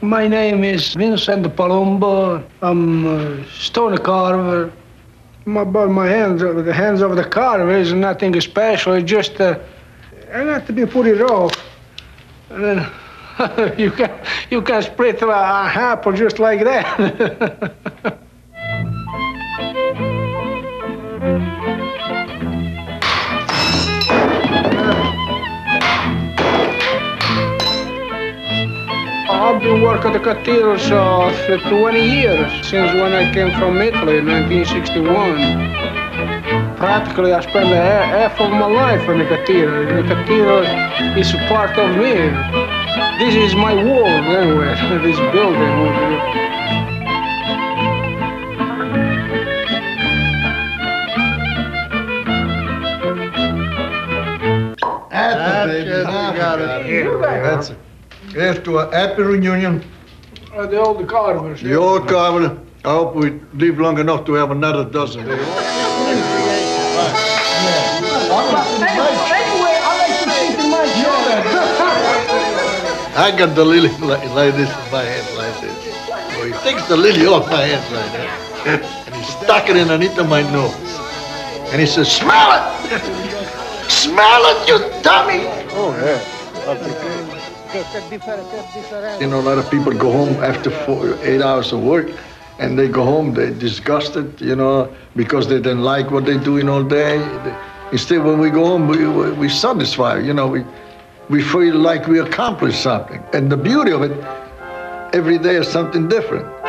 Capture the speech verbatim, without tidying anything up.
My name is Vincent Palumbo. I'm a stone carver. My, but my hands, the hands of the carver is nothing special. It's just, uh, I got to be pretty rough. And then you can you can split a, a apple just like that. I've been working at the cathedrals uh, for twenty years, since when I came from Italy in nineteen sixty-one. Practically, I spent half of my life in the cathedral. The cathedral is a part of me. This is my world, anyway, this building. That's it, baby. Now got it. Here, that's it. After a happy reunion. Uh, the old Carvers. The old Carver. I hope we live long enough to have another dozen. I got the lily like, like this in my hand, like this. So he takes the lily off my hand like that. And he stuck it in underneath of my nose. And he says, smell it! Smell it, you dummy! Oh, yeah. You know, a lot of people go home after four, eight hours of work, and they go home, they're disgusted, you know, because they didn't like what they're doing all day. Instead, when we go home, we, we, we satisfy, you know, we, we feel like we accomplished something. And the beauty of it, every day is something different.